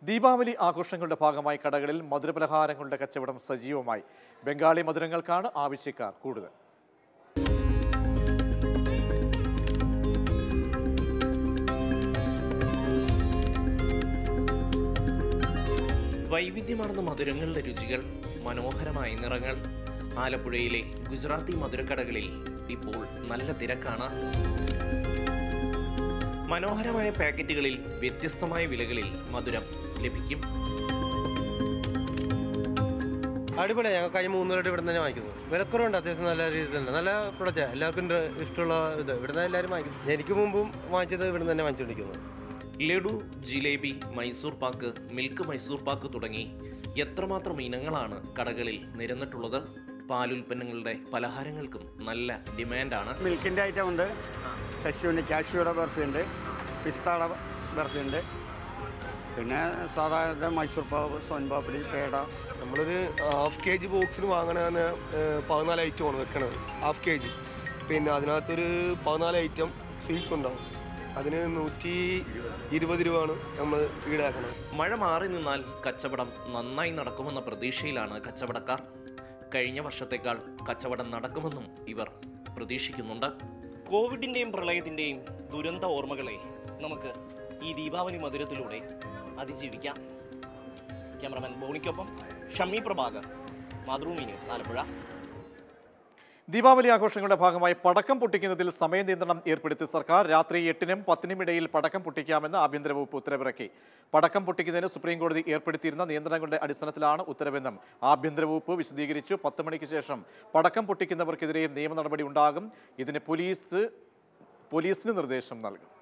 ദീപാവലി ആഘോഷങ്ങളുടെ ഭാഗമായി കടകളിൽ മധുരപലഹാരങ്ങളുടെ കച്ചവടം സജീവമായി. ബംഗാളി മധുരങ്ങൾക്കാണ് ആവശ്യക്കാർ കൂടുതൽ. വൈവിധ്യമാർന്ന മധുരങ്ങളുടെ രുചികൾ, മനോഹരമായ നിറങ്ങൾ. ആലപ്പുഴയിലെ ഗുജറാത്തി മധുരക്കടകളിൽ ഇപ്പോൾ നല്ല തിരക്കാണ്. മനോഹരമായ പാക്കറ്റുകളിൽ വ്യത്യസ്തമായ വിലകളിൽ മധുരം ലഭിക്കും. അടിപൊളി. ഞങ്ങൾ കഴിഞ്ഞ 3 ദിവസമായിട്ട് ഇവിടെ തന്നെ വാങ്ങിക്കുന്നത്. വിലക്കുറവുണ്ട്, അത്യാവശ്യം നല്ല രീതിയിൽ തന്നെ. നല്ല പ്രൊഡക്റ്റാണ്, എല്ലാവർക്കും ഇഷ്ടമുള്ള ഇത് ഇവിടെ നിന്ന് എല്ലാവരും വാങ്ങിക്കും. എനിക്ക് മുമ്പും വാങ്ങിച്ചത് ഇവിടെ തന്നെ വാങ്ങിച്ചുകൊണ്ടിരിക്കുന്നത്. ലഡു, ജിലേബി, മൈസൂർ പാക്ക്, മിൽക്ക് മൈസൂർ പാക്ക് തുടങ്ങി എത്രമാത്രം ഇനങ്ങളാണ് കടകളിൽ നിരന്നിട്ടുള്ളത്. പാലുൽപ്പന്നങ്ങളുടെ പലഹാരങ്ങൾക്കും നല്ല ഡിമാൻഡാണ്. മിൽക്കിൻ്റെ ഐറ്റം ഉണ്ട്, കശുവിൻ്റെ കാഷ്യൂടെ ബർഫി ഉണ്ട്, പിസ്താള ബർഫി ഉണ്ട്, പിന്നെ സാധാരണ മൈസൂർ പാവ്, സോൻപാപ്പടി, പേട. നമ്മളൊരു ½ kg ബോക്സിന് വാങ്ങണമെന്ന് 14 ഐറ്റമാണ് വെക്കണത്. ½ kg. പിന്നെ അതിനകത്തൊരു 14 ഐറ്റം സ്വീറ്റ്സ് ഉണ്ടാവും. അതിന് 120 രൂപയാണ് നമ്മൾ ഈടാക്കുന്നത്. മഴ മാറി നിന്നാൽ കച്ചവടം നന്നായി നടക്കുമെന്ന പ്രതീക്ഷയിലാണ് കച്ചവടക്കാർ. കഴിഞ്ഞ വർഷത്തേക്കാൾ കച്ചവടം നടക്കുമെന്നും ഇവർ പ്രതീക്ഷിക്കുന്നുണ്ട്. കോവിഡിൻ്റെയും പ്രളയത്തിൻ്റെയും ദുരന്ത ഓർമ്മകളെ നമുക്ക് ഈ ദീപാവലി മധുരത്തിലൂടെ അതിജീവിക്കാം. ക്യാമറമാൻ ബോണിക്കൊപ്പം ഷമ്മി പ്രഭാകർ, മാതൃഭൂമി ന്യൂസ്, ആലപ്പുഴ. ദീപാവലി ആഘോഷങ്ങളുടെ ഭാഗമായി പടക്കം പൊട്ടിക്കുന്നതിൽ സമയ നിയന്ത്രണം ഏർപ്പെടുത്തി സർക്കാർ. രാത്രി 8-നും 10-നും ഇടയിൽ പടക്കം പൊട്ടിക്കാമെന്ന് ആഭ്യന്തര വകുപ്പ് ഉത്തരവിറക്കി. പടക്കം പൊട്ടിക്കുന്നതിന് സുപ്രീംകോടതി ഏർപ്പെടുത്തിയിരുന്ന നിയന്ത്രണങ്ങളുടെ അടിസ്ഥാനത്തിലാണ് ഉത്തരവെന്നും ആഭ്യന്തര വകുപ്പ് വിശദീകരിച്ചു. 10 മണിക്ക് ശേഷം പടക്കം പൊട്ടിക്കുന്നവർക്കെതിരെയും നിയമ നടപടി ഉണ്ടാകും. ഇതിന് പോലീസിന് നിർദ്ദേശം നൽകും.